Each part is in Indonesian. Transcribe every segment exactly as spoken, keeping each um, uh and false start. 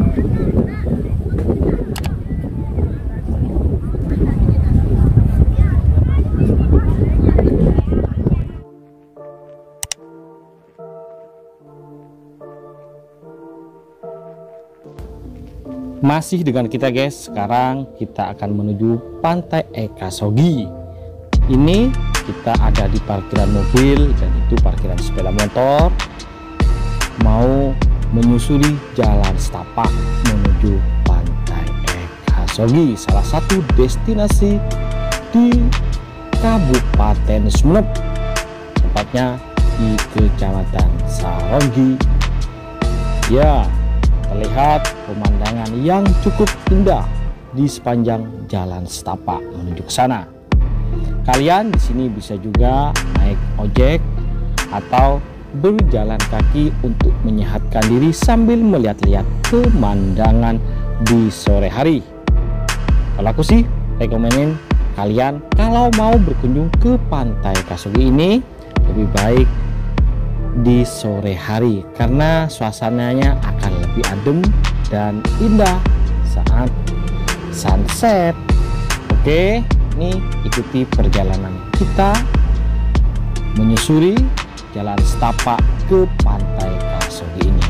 Masih dengan kita guys, sekarang kita akan menuju Pantai Ekasogi. Ini kita ada di parkiran mobil dan itu parkiran sepeda motor, mau menyusuri jalan setapak menuju Pantai Ekasogi, salah satu destinasi di Kabupaten Sumeneb, tepatnya di Kecamatan Sarongi. Ya, terlihat pemandangan yang cukup indah di sepanjang jalan setapak menuju ke sana. Kalian di sini bisa juga naik ojek atau berjalan kaki untuk menyehatkan diri sambil melihat-lihat pemandangan di sore hari. Kalau aku sih rekomenin kalian kalau mau berkunjung ke Pantai Ekasogi ini lebih baik di sore hari karena suasananya akan lebih adem dan indah saat sunset. Oke, ini ikuti perjalanan kita menyusuri jalan setapak ke Pantai Ekasogi ini.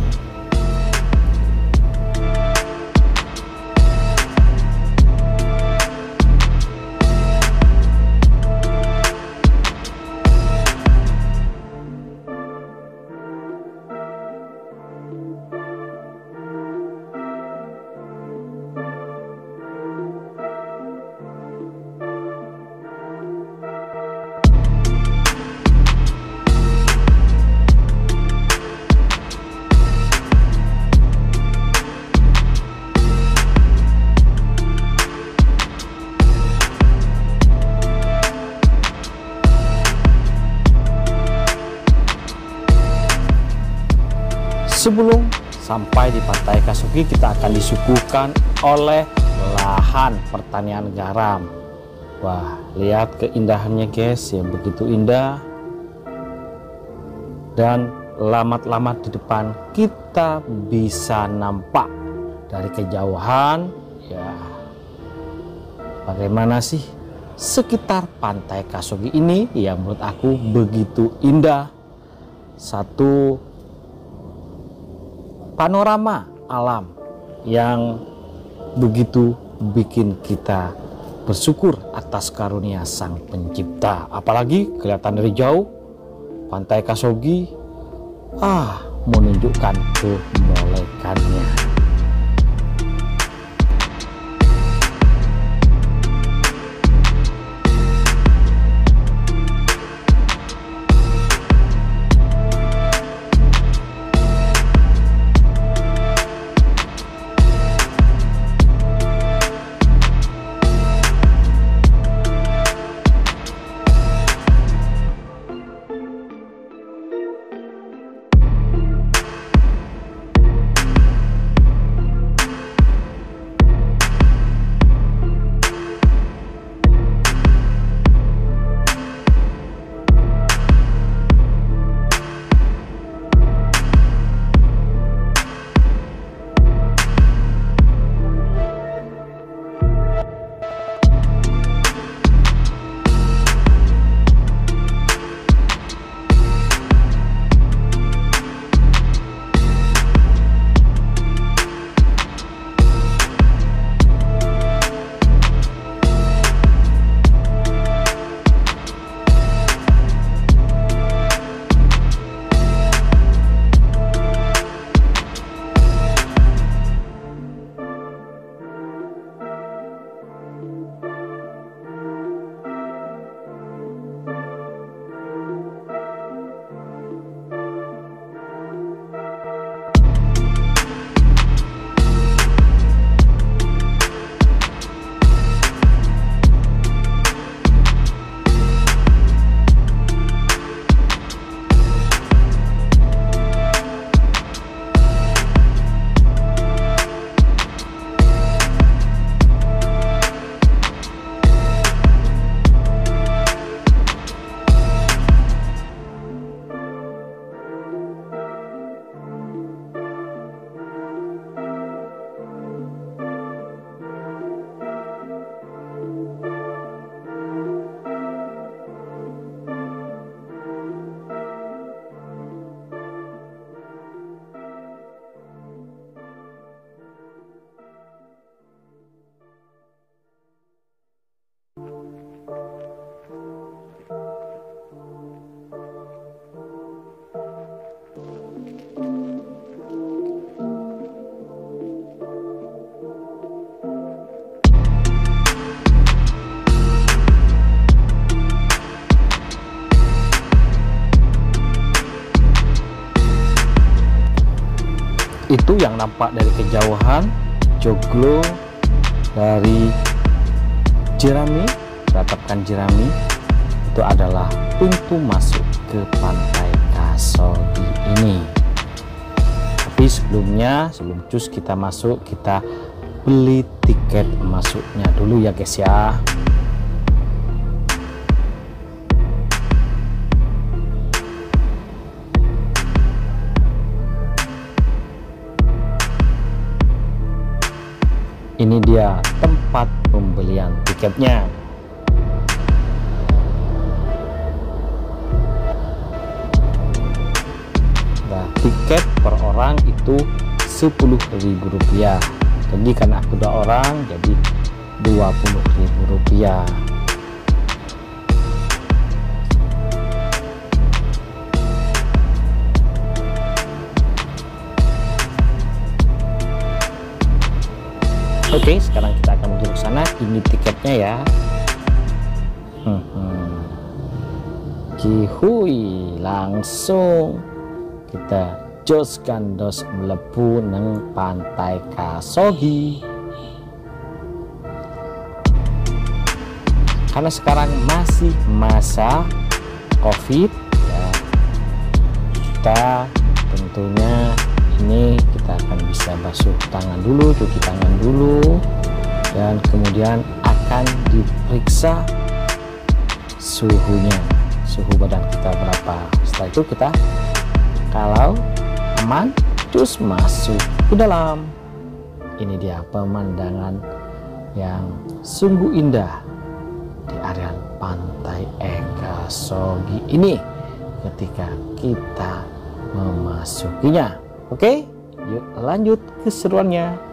Sebelum sampai di Pantai Ekasogi, kita akan disuguhkan oleh lahan pertanian garam. Wah, lihat keindahannya guys, yang begitu indah. Dan lamat-lamat di depan kita bisa nampak dari kejauhan. Ya, bagaimana sih sekitar Pantai Ekasogi ini? Ya, menurut aku begitu indah. Satu panorama alam yang begitu bikin kita bersyukur atas karunia Sang Pencipta. Apalagi kelihatan dari jauh Pantai Ekasogi ah menunjukkan kemolekannya. Itu yang nampak dari kejauhan, joglo dari Jerami, Ratapkan Jerami, itu adalah pintu masuk ke Pantai Kasogi ini. Tapi sebelumnya, sebelum cus kita masuk, kita beli tiket masuknya dulu ya guys ya. Ini dia tempat pembelian tiketnya. Nah, tiket per orang itu sepuluh ribu rupiah. Jadi karena aku dua orang, jadi dua puluh ribu rupiah. Oke, sekarang kita akan menuju ke sana. Ini tiketnya ya. Hmm, hmm. Cihui, langsung kita jos gandos mlebu neng Pantai Kasogi. Karena sekarang masih masa COVID ya, kita tentunya ini kita akan bisa basuh tangan dulu, cuci tangan dulu, dan kemudian akan diperiksa suhunya, suhu badan kita berapa. Setelah itu kita kalau aman, terus masuk ke dalam. Ini dia pemandangan yang sungguh indah di area Pantai Kasogi ini ketika kita memasukinya. Oke, yuk lanjut keseruannya.